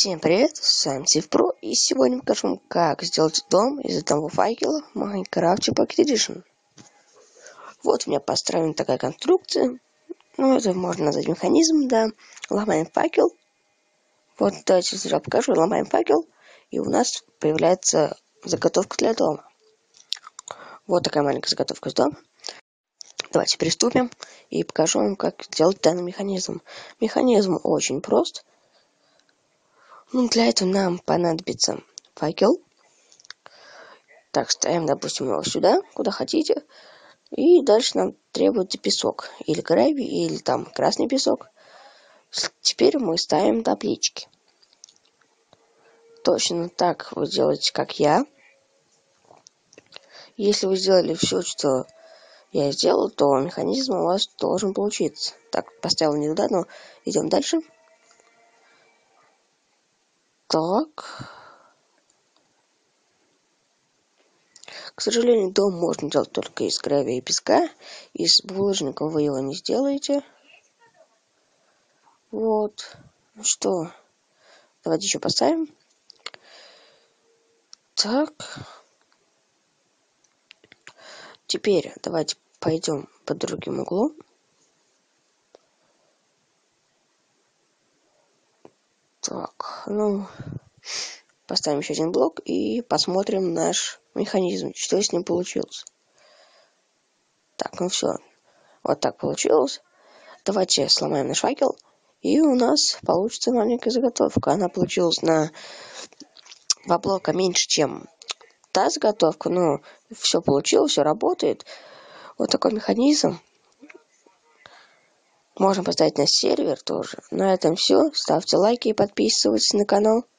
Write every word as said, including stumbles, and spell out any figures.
Всем привет, с вами Сивпро, и сегодня покажу вам, как сделать дом из одного факела в Minecraft Pocket Edition. Вот у меня построена такая конструкция, ну это можно назвать механизм, да. Ломаем факел, вот давайте сразу покажу, ломаем факел, и у нас появляется заготовка для дома. Вот такая маленькая заготовка с дома. Давайте приступим и покажу вам, как сделать данный механизм. Механизм очень прост. Ну, для этого нам понадобится факел. Так, ставим, допустим, его сюда, куда хотите. И дальше нам требуется песок. Или гравий, или там красный песок. Теперь мы ставим таблички. Точно так вы делаете, как я. Если вы сделали все, что я сделал, то механизм у вас должен получиться. Так, поставил не туда, но идем дальше. Так. К сожалению, дом можно делать только из гравия и песка. Из булыжника вы его не сделаете. Вот. Ну что, давайте еще поставим. Так. Теперь давайте пойдем по другим углом. Так, ну, поставим еще один блок и посмотрим наш механизм, что с ним получилось. Так, ну все, вот так получилось. Давайте сломаем наш факел, и у нас получится маленькая заготовка. Она получилась на два блока меньше, чем та заготовка, но все получилось, все работает. Вот такой механизм. Можно поставить на сервер тоже. На этом все. Ставьте лайки и подписывайтесь на канал.